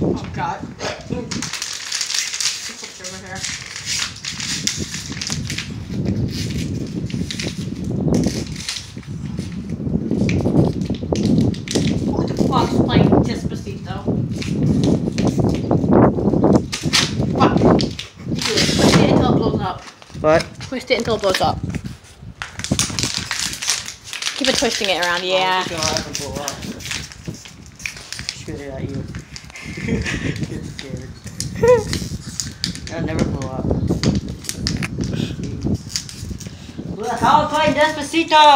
Oh God. Over here. Who the fuck's playing Despacito? Fuck. Twist it until it blows up. What? Twist it until it blows up. Keep it twisting it around, yeah. Oh, it's gonna blow up. Shoot it at you. Get scared. It'll never blow up. How to play Despacito?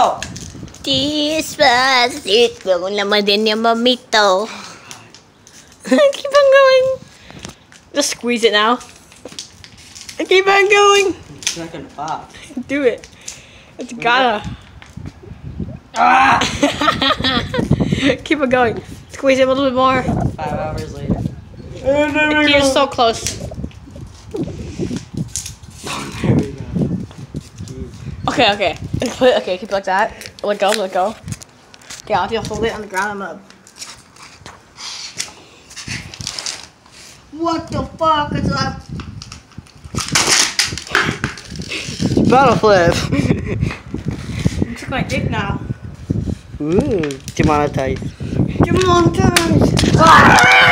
Despacito naman din yung mamito. Keep on going. Just squeeze it now. Keep on going. It's not gonna pop. Do it. It's gotta. Ah! Keep it going. Squeeze it a little bit more. 5 hours later. You're so close. There we go. Okay, okay. Okay, keep it like that. Let go, let go. Okay, I'll have you hold it on the ground. I'm gonna... What the fuck is that? Bottle flip. Looks like my dick now. Ooh, demonetized. Demonetized!